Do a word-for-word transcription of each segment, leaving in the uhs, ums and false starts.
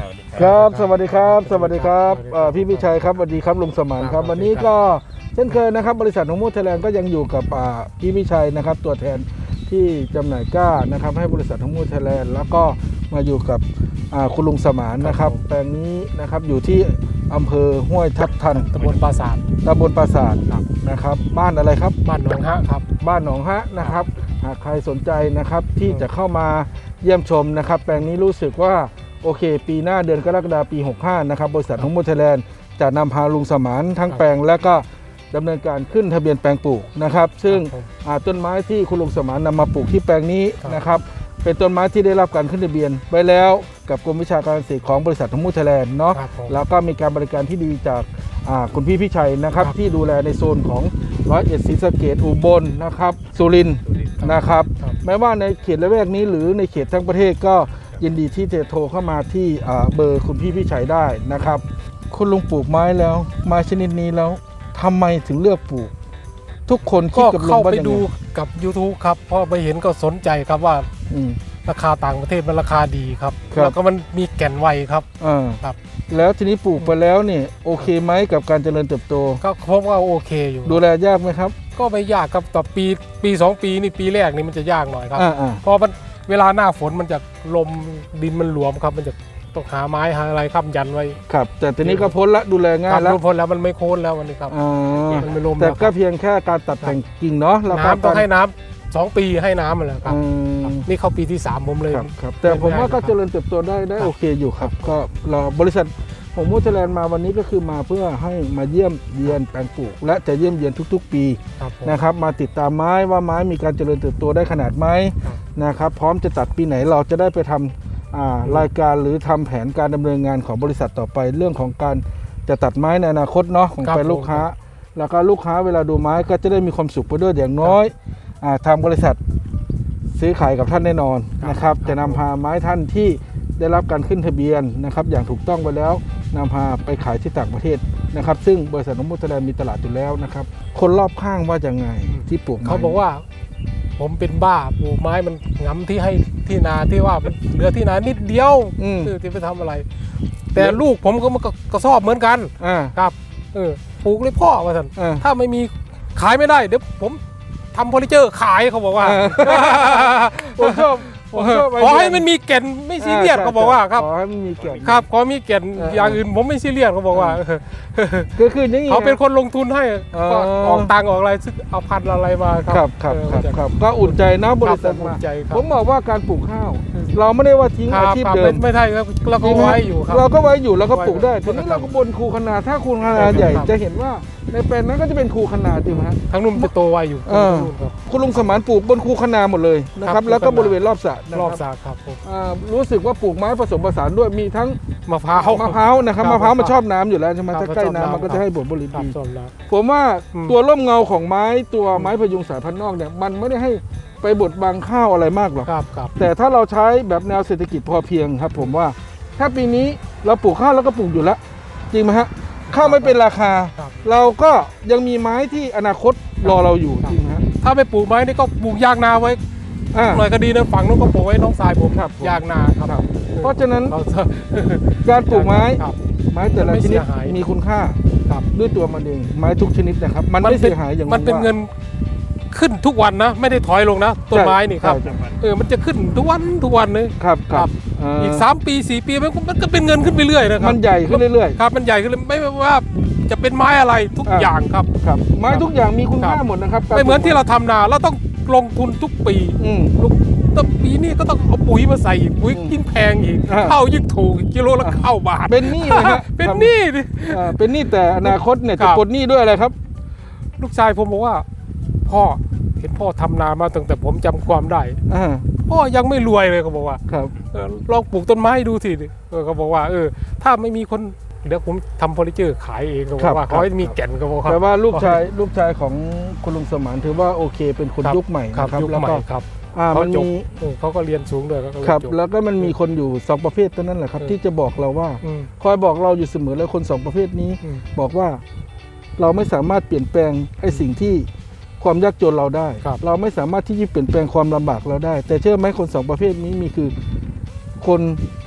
ครับสวัสดีครับสวัสดีครับพี่พิชัยครับสวัสดีครับลุงสมานครับวันนี้ก็เช่นเคยนะครับบริษัทหงมูไทยแลนด์ก็ยังอยู่กับพี่พิชัยนะครับตัวแทนที่จำหน่ายก้านะครับให้บริษัทหงมูไทยแลนด์แล้วก็มาอยู่กับคุณลุงสมานนะครับแปลงนี้นะครับอยู่ที่อำเภอห้วยทับทันตำบลปราสาทตำบลปราสาทนะครับบ้านอะไรครับบ้านหนองฮะครับบ้านหนองฮะนะครับหากใครสนใจนะครับที่จะเข้ามาเยี่ยมชมนะครับแปลงนี้รู้สึกว่าโอเคปีหน้าเดือนกรกฎาคมปีหกห้านะครับบริษัทหงมูไทยแลนด์จะนำพาลุงสมานทั้งแปลงและก็ดำเนินการขึ้นทะเบียนแปลงปลูกนะครับซึ่งต้นไม้ที่คุณลุงสมานนำมาปลูกที่แปลงนี้นะครับเป็นต้นไม้ที่ได้รับการขึ้นทะเบียนไว้แล้วกับกรมวิชาการเกษตรของบริษัทหงมูไทยแลนด์เนาะแล้วก็มีการบริการที่ดีจากคุณพี่พิชัยนะครับที่ดูแลในโซนของร้อยเอ็ดศรีสะเกษอุบลนะครับสุรินทร์นะครับแม้ว่าในเขตละแวกนี้หรือในเขตทั้งประเทศก็ยินดีที่จะโทรเข้ามาที่เบอร์คุณพี่พิชัยได้นะครับคุณลุงปลูกไม้แล้วไม้ชนิดนี้แล้วทำไมถึงเลือกปลูกทุกคนก็เข้าไปดูกับ ยูทูบ ครับพอไปเห็นก็สนใจครับว่าราคาต่างประเทศมันราคาดีครับแล้วก็มันมีแก่นไวครับครับแล้วทีนี้ปลูกไปแล้วเนี่ยโอเคไหมกับการเจริญเติบโตก็พบว่าโอเคอยู่ดูแลยากไหมครับก็ไม่ยากครับต่อปีปีสองปีนี่ปีแรกนี่มันจะยากหน่อยครับเพราะมันเวลาหน้าฝนมันจะลมดินมันหลวมครับมันจะต้องหาไม้หาอะไรค้ำยันไว้ครับแต่ทีนี้ก็พ้นละดูแลง่ายแล้วพ้นแล้วมันไม่โค่นแล้ววันนี้ครับมันไม่ลมแต่ก็เพียงแค่การตัดแต่งกิ่งเนาะน้ำต้องให้น้ำสองปีให้น้ำมันแหละครับนี่เข้าปีที่สามผมเลยครับแต่ผมว่าก็เจริญเติบโตได้ได้โอเคอยู่ครับก็เราบริษัทหงมูไทยแลนด์มาวันนี้ก็คือมาเพื่อให้มาเยี่ยมเยียนแปลงปลูกและจะเยี่ยมเยียนทุกๆปีนะครับมาติดตามไม้ว่าไม้มีการเจริญเติบโตได้ขนาดไหมนะครับพร้อมจะตัดปีไหนเราจะได้ไปทำรายการหรือทำแผนการดำเนินงานของบริษัทต่อไปเรื่องของการจะตัดไม้ในอนาคตเนาะของไปลูกค้าแล้วก็ลูกค้าเวลาดูไม้ก็จะได้มีความสุขไปด้วยอย่างน้อยทางบริษัทซื้อขายกับท่านแน่นอนนะครับจะนำพาไม้ท่านที่ได้รับการขึ้นทะเบียนนะครับอย่างถูกต้องไปแล้วนำพาไปขายที่ต่างประเทศนะครับซึ่งบริษัทหงมูไทยแลนด์มีตลาดอยู่แล้วนะครับคนรอบข้างว่าอย่างไงที่ปลูกเขาบอกว่าผมเป็นบ้าปลูกไม้มันงำที่ให้ที่นาที่ว่าเหลือที่นานิดเดียวที่ไปทำอะไรแต่ลูกผมก็มันก็ชอบเหมือนกันครับเออปลูกเลยพ่อว่าท่านถ้าไม่มีขายไม่ได้เดี๋ยวผมทำเฟอร์นิเจอร์ขายเขาบอกว่าผมชอบขอให้มันมีแก่นไม่ซีเรียสเขาบอกว่าครับขอให้มันมีแก่นครับขอมีแก่นอย่างอื่นผมไม่ซีเรียสเขาบอกว่าก็คืออย่างนี้เขาเป็นคนลงทุนให้ก็ออกตังค์ออกอะไรซึ่งเอาพันอะไรมาครับครับครับก็อุ่นใจนะบริษัทมาผมบอกว่าการปลูกข้าวเราไม่ได้ว่าทิ้งอาชีพเดิมไม่ใช่ครับเราก็ไว้อยู่ครับเราก็ไว้อยู่เราก็ปลูกได้ทีนี้เราก็บนคูขนาดถ้าคูขนาดใหญ่จะเห็นว่าในแปลงนั้นก็จะเป็นคูขนาดจริงไหมฮะทั้งนุ่มจะโตไวอยู่คุณลุงสมานปลูกบนคูขนาดหมดเลยนะครับแล้วก็บริเวณรอบสระรอบสระครับรู้สึกว่าปลูกไม้ผสมผสานด้วยมีทั้งมะพร้าวมะพร้าวนะครับมะพร้าวมันชอบน้ำอยู่แล้วใช่ไหมถ้าใกล้น้ำมันก็จะให้ผลผลิตดีผมว่าตัวร่มเงาของไม้ตัวไม้พยุงสายพันธุ์นอกเนี่ยมันไม่ได้ให้ไปบดบังข้าวอะไรมากหรอกแต่ถ้าเราใช้แบบแนวเศรษฐกิจพอเพียงครับผมว่าถ้าปีนี้เราปลูกข้าวแล้วก็ปลูกอยู่แล้วจริงไหมฮะข้าวไม่เป็นราคาเราก็ยังมีไม้ที่อนาคตรอเราอยู่จริงไหมฮะถ้าไปปลูกไม้นี่ก็ปลูกยางนาไว้หน่อยก็ดีนะฝั่งนู้นก็ปลูกไว้น้องสายผมยางนาครับเพราะฉะนั้นการปลูกไม้ไม้แต่ละชนิดมีคุณค่าด้วยตัวมันเองไม้ทุกชนิดนะครับมันไม่เสียหายอย่างมันเป็นเงินขึ้นทุกวันนะไม่ได้ถอยลงนะต้นไม้นี่ครับเออมันจะขึ้นทุกวันทุกวันเลยครับครับอีกสามปีสี่ปีมันก็เป็นเงินขึ้นไปเรื่อยนะครับมันใหญ่ขึ้นเรื่อยๆครับมันใหญ่ขึ้นไม่ว่าจะเป็นไม้อะไรทุกอย่างครับครับไม้ทุกอย่างมีคุณค่าหมดนะครับไม่เหมือนที่เราทำนาเราต้องลงทุนทุกปีลูกต้นปีนี้ก็ต้องเอาปุ๋ยมาใส่ปุ๋ยยิ่งแพงอีกข้าวยิ่งถูกกิโลละข้าวบาทเป็นหนี้เลยฮะเป็นหนี้ดิเป็นหนี้แต่อนาคตเนี่ยจะปลดหนี้ด้วยอะไรครับลูกชายผมบอกว่าพ่อเห็นพ่อทำนามาตั้งแต่ผมจำความได้พ่อยังไม่รวยเลยเขาบอกว่าลองปลูกต้นไม้ดูสิเขาบอกว่าเออถ้าไม่มีคนเดี๋ยวผมทำเฟอร์นิเจอร์ขายเองเขาบอกว่าเขาให้มีแก่นเขาบอกแต่ว่าลูกชายลูกชายของคุณลุงสมานถือว่าโอเคเป็นคนยุคใหม่นะครับแล้วก็เขาจบเขาก็เรียนสูงด้วยครับแล้วก็มันมีคนอยู่สองประเภทเท่านั้นแหละครับที่จะบอกเราว่าคอยบอกเราอยู่เสมอแล้วคนสองประเภทนี้บอกว่าเราไม่สามารถเปลี่ยนแปลงไอ้สิ่งที่ความยากจนเราได้เราไม่สามารถที่จะเปลี่ยนแปลงความลำบากเราได้แต่เชื่อไหมคนสองประเภทนี้มีคือคนท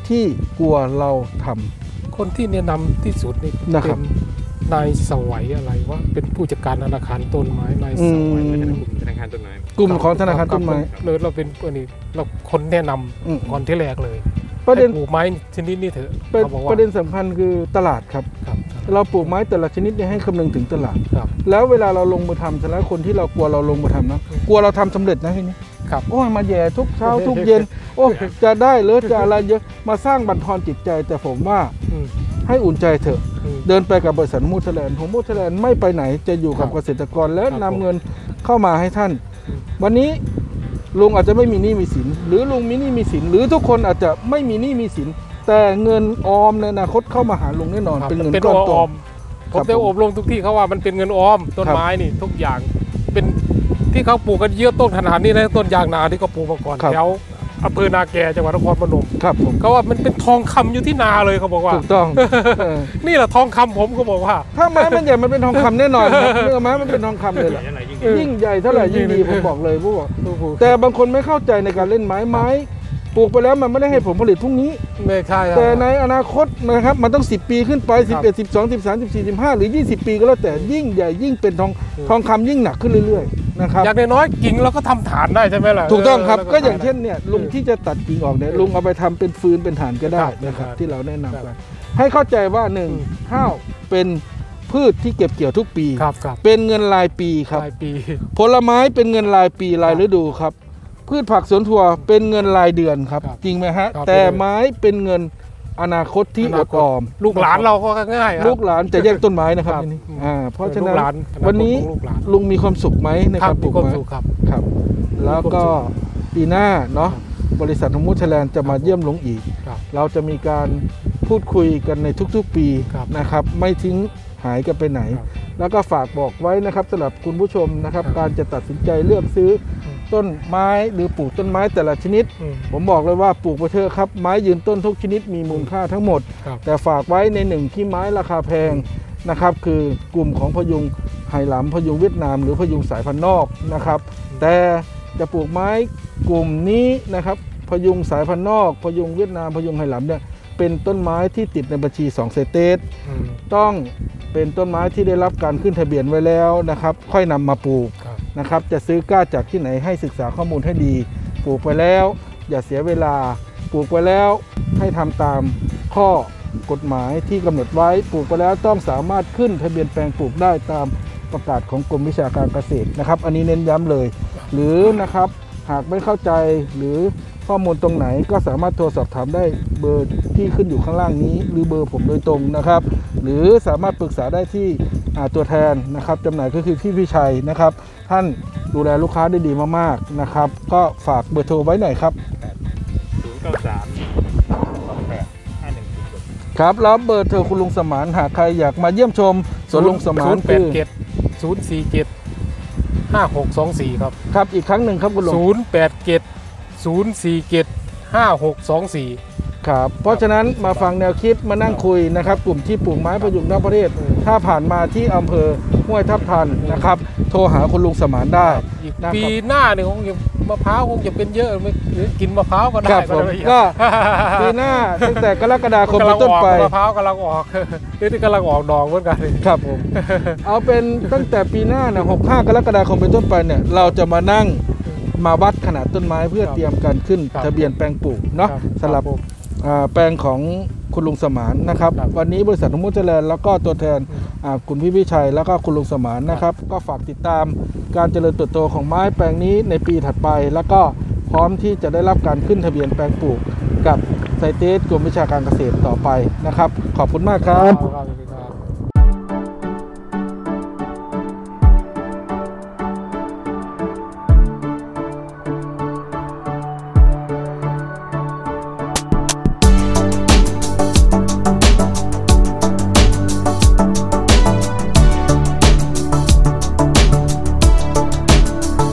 ที่กลัวเราทำคนที่แนะนำที่สุดนี่เป็นนายสวัยอะไรวะเป็นผู้จัดการธนาคารต้นไม้นายสวัยธนาคารต้นไม้กลุ่มของธนาคารต้นไม้เลยเราเป็นอันนี้เราคนแนะนำก่อนที่แรกเลยประเด็นปลูกไม้ชนิดนี้เถอะประเด็นสำคัญคือตลาดครับเราปลูกไม้แต่ละชนิดให้คำนึงถึงตลาดแล้วเวลาเราลงมือทำแต่ละคนที่เรากลัวเราลงมือทำนะกลัวเราทำสำเร็จนะทีนี้โอ้ยมาแย่ทุกเช้าทุกเย็นโอ้จะได้หรือจะอะไรเยอะมาสร้างบั่นทอนจิตใจแต่ผมว่าให้อุ่นใจเถอะเดินไปกับบริษัทมูทแลนด์ของมูทแลนด์ไม่ไปไหนจะอยู่กับเกษตรกรและนำเงินเข้ามาให้ท่านวันนี้ลุงอาจจะไม่มีหนี้มีสินหรือลุงมีหนี้มีสินหรือทุกคนอาจจะไม่มีหนี้มีสินแต่เงินออมในอนาคตเข้ามาหาลุงแน่นอนเป็นเงินก้อนโตผมได้อบรมทุกที่เขาว่ามันเป็นเงินออมต้นไม้นี่ทุกอย่างเป็นที่เขาปลูกกันเยอะต้นขนาดนี้นะต้นยางนาที่เขาปลูกมาก่อนแถวอำเภอนาแกจังหวัดนครพนมครับผมเขาว่ามันเป็นทองคำอยู่ที่นาเลยเขาบอกว่าถูกต้องนี่แหละทองคำผมก็บอกว่าถ้าไม้มันใหญ่มันเป็นทองคำแน่นอนเนื้อไม้มันเป็นทองคำเลยแหละยิ่งใหญ่เท่าไหร่ยิ่งดีผมบอกเลยผู้บอกแต่บางคนไม่เข้าใจในการเล่นไม้ไม้ปลูกไปแล้วมันไม่ได้ให้ผลผลิตพรุ่งนี้ไม่ใช่แต่ในอนาคตนะครับมันต้องสิบปีขึ้นไปสิบเอ็ด สิบสอง สิบสาม สิบสี่ สิบห้าหรือยี่สิบปีก็แล้วแต่ยิ่งใหญ่ยิ่งเป็นทองทองคำยิ่งหนักขึ้นเรื่อยๆนะครับอย่างน้อยกิ่งเราก็ทำฐานได้ใช่ไหมล่ะถูกต้องครับก็อย่างเช่นเนี่ยลุงที่จะตัดกิ่งออกเนี่ยลุงเอาไปทำเป็นฟืนเป็นฐานก็ได้นะครับที่เราแนะนำกันให้เข้าใจว่าหนึ่งข้าวเป็นพืชที่เก็บเกี่ยวทุกปีเป็นเงินรายปีครับผลไม้เป็นเงินรายปีรายฤดูครับพืชผักสวนถั่วเป็นเงินรายเดือนครับจริงไหมฮะแต่ไม้เป็นเงินอนาคตที่อดออมลูกหลานเราก็ง่ายลูกหลานจะแย่งต้นไม้นะครับนี่อ่าเพราะฉะนั้นวันนี้ลุงมีความสุขไหมในการปลูกไม้ครับแล้วก็ปีหน้าเนาะบริษัทมูทแลนด์จะมาเยี่ยมลุงอีกเราจะมีการพูดคุยกันในทุกๆปีนะครับไม่ทิ้งหายกันไปไหนแล้วก็ฝากบอกไว้นะครับสำหรับคุณผู้ชมนะครับการจะตัดสินใจเลือกซื้อต้นไม้หรือปลูกต้นไม้แต่ละชนิดผมบอกเลยว่าปลูกไปเถอะครับไม้ยืนต้นทุกชนิดมีมูลค่าทั้งหมดแต่ฝากไว้ในหนึ่งที่ไม้ราคาแพงนะครับคือกลุ่มของพยุงไหหลำพยุงเวียดนามหรือพยุงสายพันธุ์นอกนะครับแต่จะปลูกไม้กลุ่มนี้นะครับพยุงสายพันธุ์นอกพยุงเวียดนามพยุงไหหลำเนี่ยเป็นต้นไม้ที่ติดในบัญชีสองสเตทต้องเป็นต้นไม้ที่ได้รับการขึ้นทะเบียนไว้แล้วนะครับค่อยนำมาปลูกนะครับจะซื้อกล้าจากที่ไหนให้ศึกษาข้อมูลให้ดีปลูกไปแล้วอย่าเสียเวลาปลูกไปแล้วให้ทำตามข้อกฎหมายที่กำหนดไว้ปลูกไปแล้วต้องสามารถขึ้นทะเบียนแปลงปลูกได้ตามประกาศของกรมวิชาการเกษตรนะครับอันนี้เน้นย้ำเลยหรือนะครับหากไม่เข้าใจหรือข้อมูลตรงไหนก็สามารถโทรสอบถามได้เบอร์ที่ขึ้นอยู่ข้างล่างนี้หรือเบอร์ผมโดยตรงนะครับหรือสามารถปรึกษาได้ที่ตัวแทนนะครับจำหน่ายก็คือพี่พิชัยนะครับท่านดูแลลูกค้าได้ดีมากๆนะครับก็ฝากเบอร์โทรไว้หน่อยครับศูนย์ เก้า สาม สอง แปด ห้า หนึ่ง สี่ เจ็ดครับแล้วเบอร์โทรคุณลุงสมานหากใครอยากมาเยี่ยมชมสวนลุงสมานคือศูนย์ สี่ เจ็ด ห้า หก สอง สี่ครับครับอีกครั้งหนึ่งครับคุณลุงศูนย์ แปด เจ็ด ศูนย์ สี่ เจ็ด ห้า หก สอง สี่ครับเพราะฉะนั้นมาฟังแนวคิดมานั่งคุยนะครับกลุ่มที่ปลูกไม้พยุงนอกประเทศถ้าผ่านมาที่อำเภอห้วยทับทันนะครับโทรหาคุณลุงสมานได้ปีหน้าเนี่ยคงจะมะพร้าวคงจะเป็นเยอะไม่กินมะพร้าวก็ได้ก็ปีหน้าตั้งแต่กรกฎาคมเป็นต้นไปมะพร้าวกำลังออกหรือที่กำลังออกดอกเหมือนกันครับผมเอาเป็นตั้งแต่ปีหน้าเนี่ยหกห้ากรกฎาคมเป็นต้นไปเนี่ยเราจะมานั่งมาวัดขนาดต้นไม้เพื่อเตรียมการขึ้นทะเบียนแปลงปลูกเนาะสำหรับแปลงของคุณลุงสมานนะครับวันนี้บริษัทมูทแลนด์แล้วก็ตัวแทนคุณพี่พิชัยแล้วก็คุณลุงสมานนะครับก็ฝากติดตามการเจริญเติบโตของไม้แปลงนี้ในปีถัดไปแล้วก็พร้อมที่จะได้รับการขึ้นทะเบียนแปลงปลูกกับไซเตสกรมวิชาการเกษตรต่อไปนะครับขอบคุณมากครับ